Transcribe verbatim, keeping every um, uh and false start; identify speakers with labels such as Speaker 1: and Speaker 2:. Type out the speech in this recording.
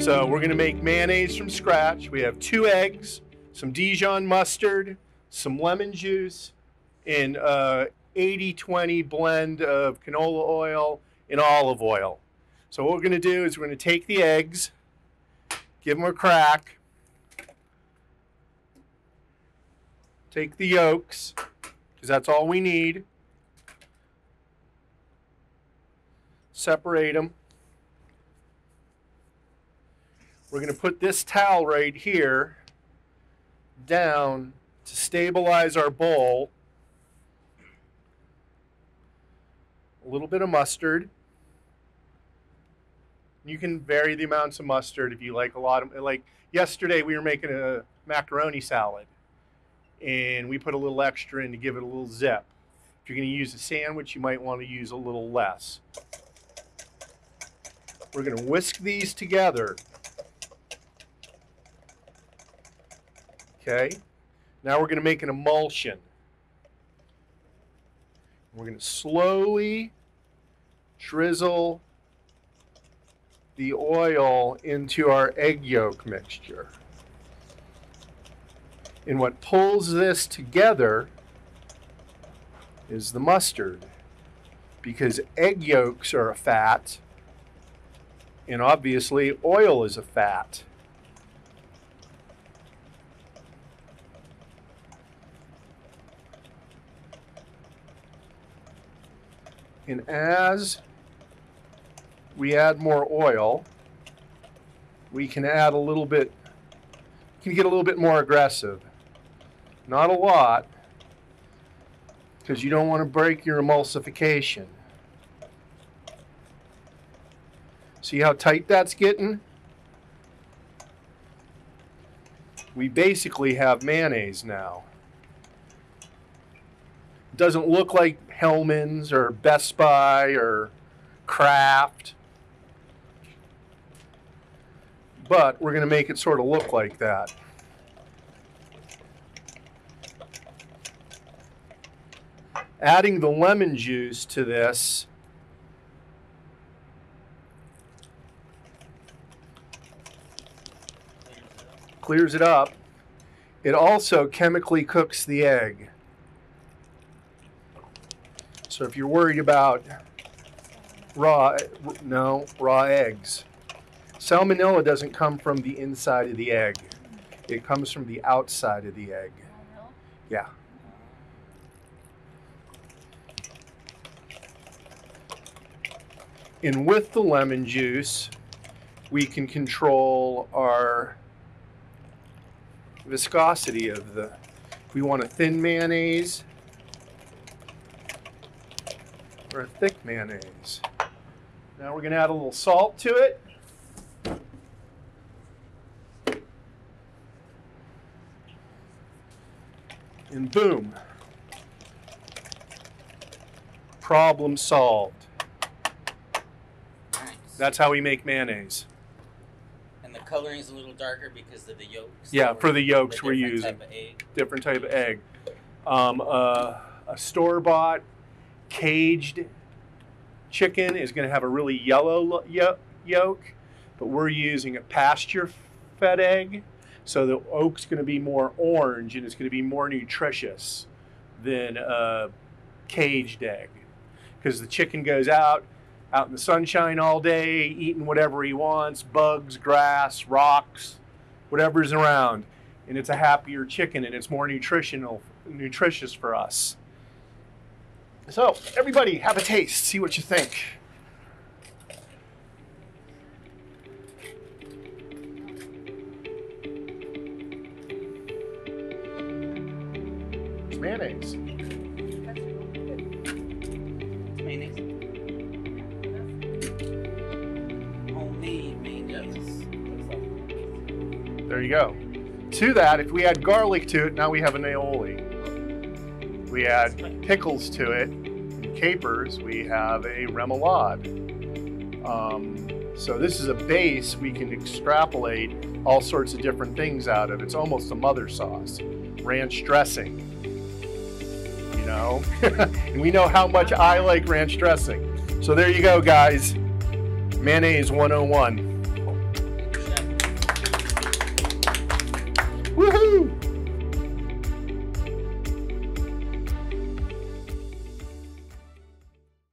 Speaker 1: So we're gonna make mayonnaise from scratch. We have two eggs, some Dijon mustard, some lemon juice, and uh, eighty twenty blend of canola oil and olive oil. So what we're gonna do is we're gonna take the eggs, give them a crack, take the yolks, because that's all we need, separate them. We're going to put this towel right here down to stabilize our bowl. A little bit of mustard. You can vary the amounts of mustard if you like a lot of, like yesterday we were making a macaroni salad and we put a little extra in to give it a little zip. If you're going to use a sandwich, you might want to use a little less. We're going to whisk these together. Okay, now we're going to make an emulsion. We're going to slowly drizzle the oil into our egg yolk mixture. And what pulls this together is the mustard, because egg yolks are a fat, and obviously oil is a fat. And as we add more oil, we can add a little bit, can get a little bit more aggressive. Not a lot, because you don't want to break your emulsification. See how tight that's getting? We basically have mayonnaise now. It doesn't look like Hellman's or Best Buy or Kraft, but we're going to make it sort of look like that. Adding the lemon juice to this clears it up. It also chemically cooks the egg. So if you're worried about raw, no, raw eggs. Salmonella doesn't come from the inside of the egg. It comes from the outside of the egg. Yeah. And with the lemon juice, we can control our viscosity of the, if we want a thin mayonnaise or a thick mayonnaise. Now we're going to add a little salt to it. And boom. Problem solved.
Speaker 2: Nice.
Speaker 1: That's how we make mayonnaise.
Speaker 2: And the coloring is a little darker because of the yolks.
Speaker 1: Yeah, for the yolks
Speaker 2: the
Speaker 1: we're using.
Speaker 2: Type of egg.
Speaker 1: Different type of egg. Um, uh, a store-bought caged chicken is going to have a really yellow yolk, but we're using a pasture-fed egg, so the yolk's going to be more orange and it's going to be more nutritious than a caged egg, because the chicken goes out out in the sunshine all day, eating whatever he wants, bugs, grass, rocks, whatever's around, and it's a happier chicken and it's more nutritional, nutritious for us. So, everybody, have a taste. See what you think. It's mayonnaise.
Speaker 2: Mayonnaise. Homemade mayonnaise.
Speaker 1: There you go. To that, if we add garlic to it, now we have an aioli. We add pickles to it, and capers, we have a remoulade. Um, so this is a base we can extrapolate all sorts of different things out of. It's almost a mother sauce, ranch dressing, you know? And we know how much I like ranch dressing. So there you go, guys. Mayonnaise one oh one.